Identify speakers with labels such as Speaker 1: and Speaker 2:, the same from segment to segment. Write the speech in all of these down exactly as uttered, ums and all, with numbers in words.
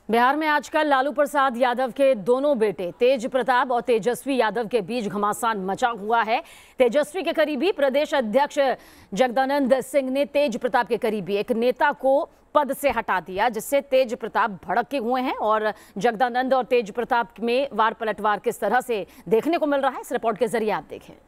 Speaker 1: बिहार में आजकल लालू प्रसाद यादव के दोनों बेटे तेज प्रताप और तेजस्वी यादव के बीच घमासान मचा हुआ है। तेजस्वी के करीबी प्रदेश अध्यक्ष जगदानंद सिंह ने तेज प्रताप के करीबी एक नेता को पद से हटा दिया, जिससे तेज प्रताप भड़के हुए हैं और जगदानंद और तेज प्रताप में वार पलटवार किस तरह से देखने को मिल रहा है, इस रिपोर्ट के जरिए आप देखें।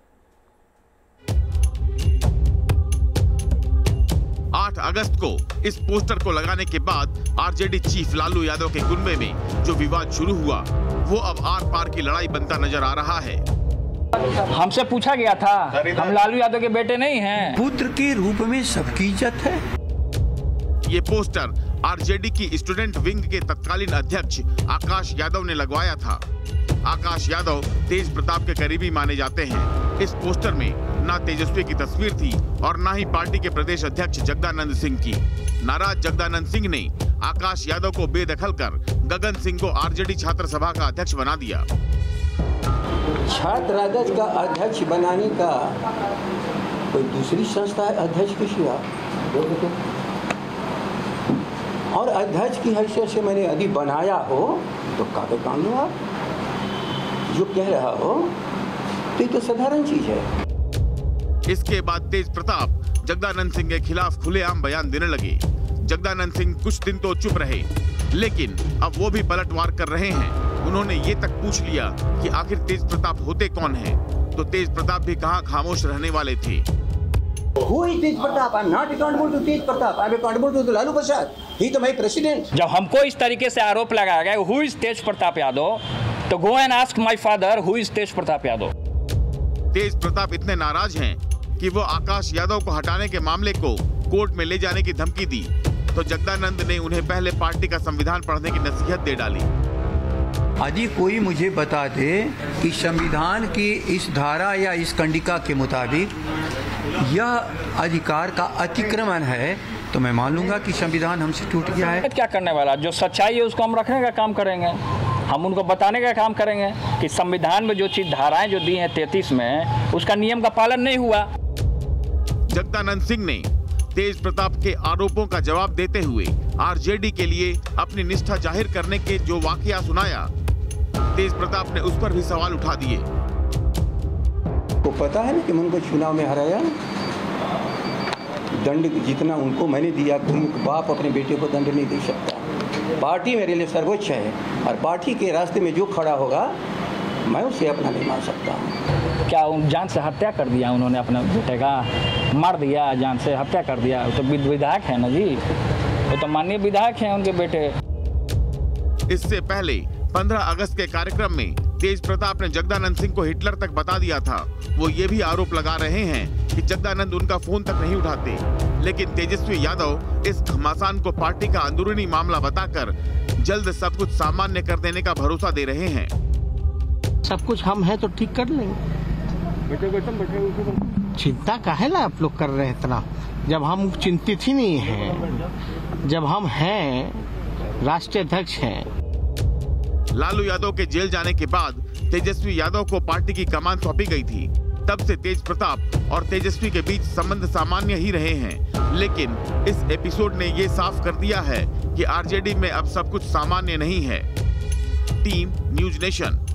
Speaker 2: आठ अगस्त को इस पोस्टर को लगाने के बाद आरजेडी चीफ लालू यादव के गुन्बे में जो विवाद शुरू हुआ वो अब आर पार की लड़ाई बनता नजर आ रहा है।
Speaker 3: हमसे पूछा गया था, हम लालू यादव के बेटे नहीं हैं।
Speaker 4: पुत्र के रूप में सबकी इज्जत है।
Speaker 2: ये पोस्टर आरजेडी की स्टूडेंट विंग के तत्कालीन अध्यक्ष आकाश यादव ने लगवाया था। आकाश यादव तेज प्रताप के करीबी माने जाते हैं। इस पोस्टर में ना तेजस्वी की तस्वीर थी और ना ही पार्टी के प्रदेश अध्यक्ष जगदानंद सिंह की। नाराज जगदानंद सिंह ने आकाश यादव को बेदखल कर गगन सिंह को आरजेडी छात्र सभा का अध्यक्ष बना दिया।
Speaker 5: छात्र राजद का अध्यक्ष बनाने का कोई दूसरी संस्था है अध्यक्ष के सिवा? और अध्यक्ष की हैसियत से मैंने यदि बनाया हो तो कागज कान लो। आप जो कह रहा हो तो ये तो साधारण चीज है।
Speaker 2: इसके बाद तेज प्रताप जगदानंद सिंह के खिलाफ खुलेआम बयान देने लगे। जगदानंद सिंह कुछ दिन तो चुप रहे, लेकिन अब वो भी पलटवार कर रहे हैं। उन्होंने ये तक पूछ लिया कि आखिर तेज प्रताप होते कौन हैं, तो तेज प्रताप भी कहां खामोश रहने वाले थे।
Speaker 5: Who is Tej Pratap? I'm not accountable to Tej Pratap. I'm accountable to Lalu Prasad. He तो my president.
Speaker 3: जब हमको इस तरीके से आरोप लगाया गया हु इज तेज प्रताप यादव, तो go and ask my father who is Tej Pratap Yadav.
Speaker 2: Tej Pratap इतने नाराज हैं कि वो आकाश यादव को हटाने के मामले को कोर्ट में ले जाने की धमकी दी, तो जगदानंद ने उन्हें पहले पार्टी का संविधान पढ़ने की नसीहत दे डाली।
Speaker 4: यदि कोई मुझे बता दे कि संविधान की इस धारा या इस कंडिका के मुताबिक यह अधिकार का अतिक्रमण है तो मैं मान लूंगा कि संविधान हमसे टूट गया है।
Speaker 3: क्या करने वाला, जो सच्चाई है उसको हम रखने का काम करेंगे। हम उनको बताने का काम करेंगे कि संविधान में जो चीज धाराएं जो दी हैं तैंतीस में, उसका नियम का पालन नहीं हुआ।
Speaker 2: जगदानंद सिंह ने तेज प्रताप के आरोपों का जवाब देते हुए आरजेडी के लिए अपनी निष्ठा जाहिर करने के जो वाकया सुनाया, तेज प्रताप ने उस पर भी सवाल उठा दिए।
Speaker 5: को पता है ना कि मैं उनको चुनाव में हराया। दंड जितना उनको मैंने दिया, कोई बाप अपने बेटे को दंड नहीं दे सकता। पार्टी मेरे लिए सर्वोच्च है और पार्टी के रास्ते में जो खड़ा होगा मैं उसे अपना नहीं मान सकता।
Speaker 3: क्या उन जान से हत्या कर दिया उन्होंने, अपने बेटे का मार दिया, जान से हत्या कर दिया। वो तो विधायक है ना जी, वो तो माननीय विधायक हैं उनके बेटे।
Speaker 2: इससे पहले पंद्रह अगस्त के कार्यक्रम में तेज प्रताप ने जगदानंद सिंह को हिटलर तक बता दिया था। वो ये भी आरोप लगा रहे हैं कि जगदानंद उनका फोन तक नहीं उठाते, लेकिन तेजस्वी यादव इस घमासान को पार्टी का अंदरूनी मामला बताकर जल्द सब कुछ सामान्य कर देने का भरोसा दे रहे हैं।
Speaker 6: सब कुछ हम हैं तो ठीक कर लेंगे। चिंता काहे ला आप लोग कर रहे हैं इतना, जब हम चिंतित ही नहीं हैं, जब हम हैं राष्ट्रीय अध्यक्ष हैं।
Speaker 2: लालू यादव के जेल जाने के बाद तेजस्वी यादव को पार्टी की कमान सौंपी गई थी। तब से तेज प्रताप और तेजस्वी के बीच संबंध सामान्य ही रहे हैं, लेकिन इस एपिसोड ने ये साफ कर दिया है कि आरजेडी में अब सब कुछ सामान्य नहीं है। Team news nation.